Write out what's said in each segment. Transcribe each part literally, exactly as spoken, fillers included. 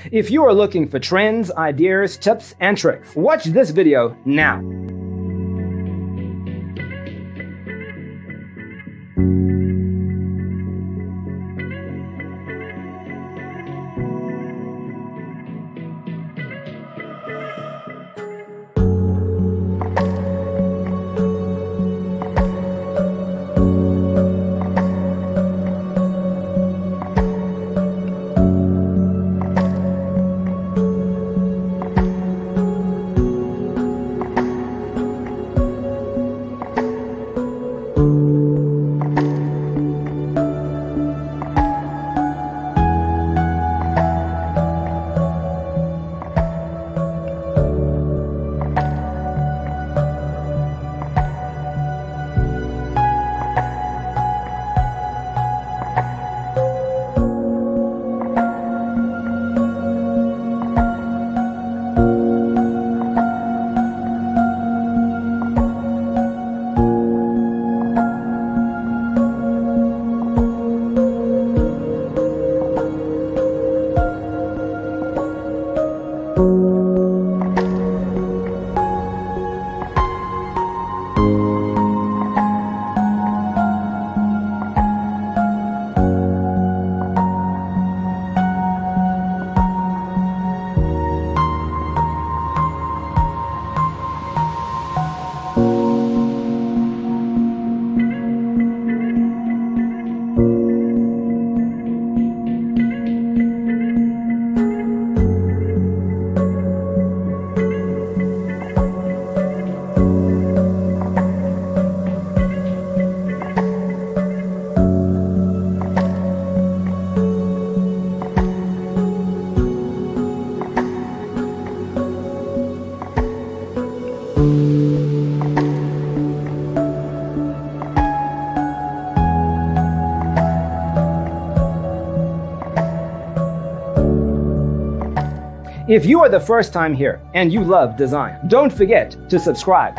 If you are looking for trends, ideas, tips, and tricks, watch this video now. If you are the first time here and you love design, don't forget to subscribe.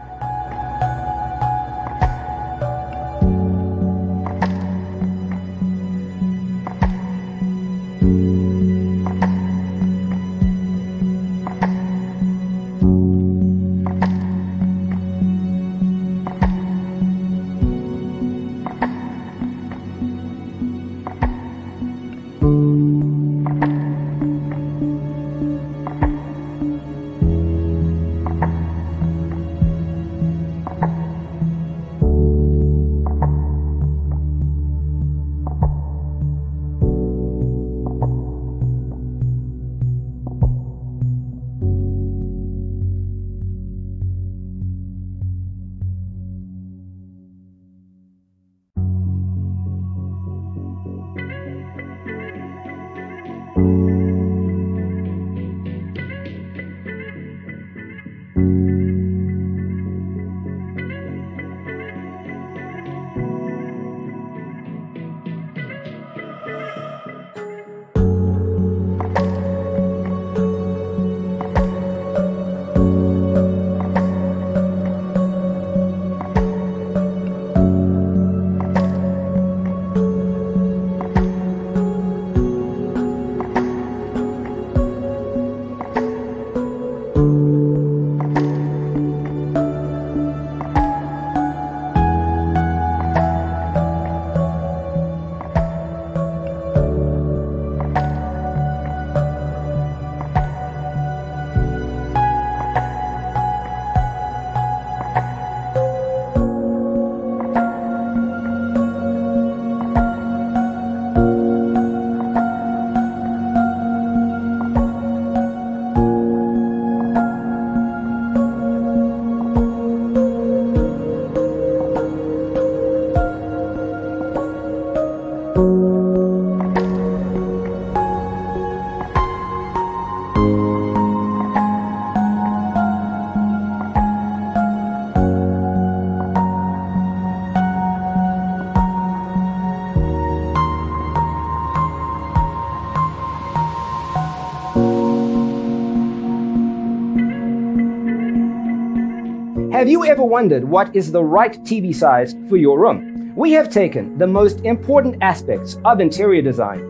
Have you ever wondered what is the right T V size for your room? We have taken the most important aspects of interior design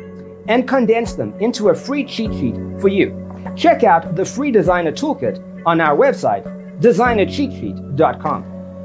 and condense them into a free cheat sheet for you. Check out the free designer toolkit on our website, designer cheat sheet dot com.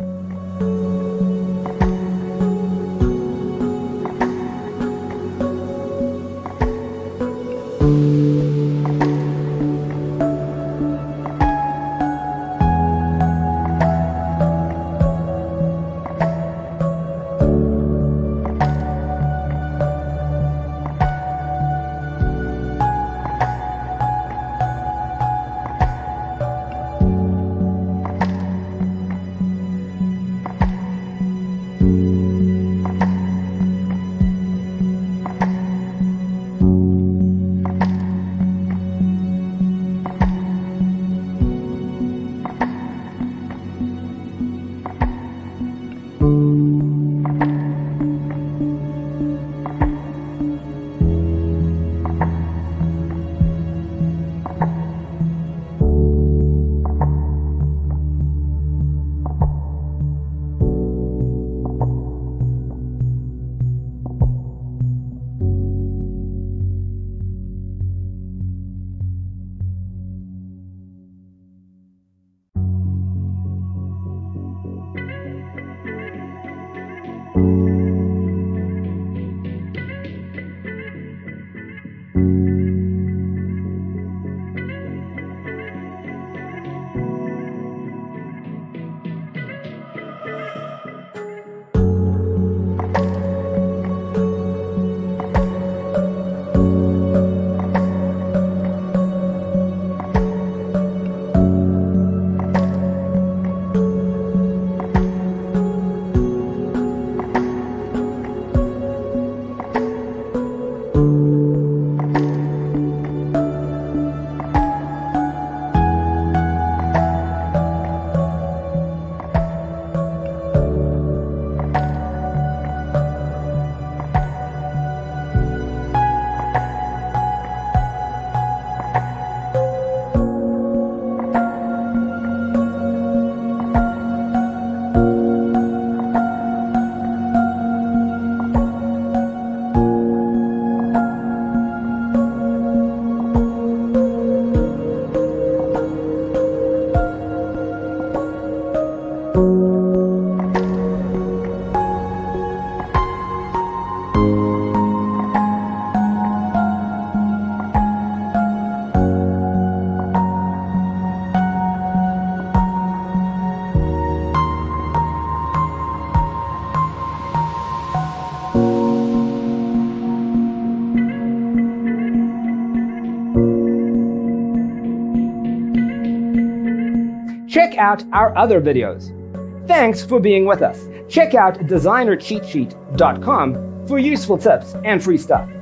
Check out our other videos. Thanks for being with us. Check out designer cheat sheet dot com for useful tips and free stuff.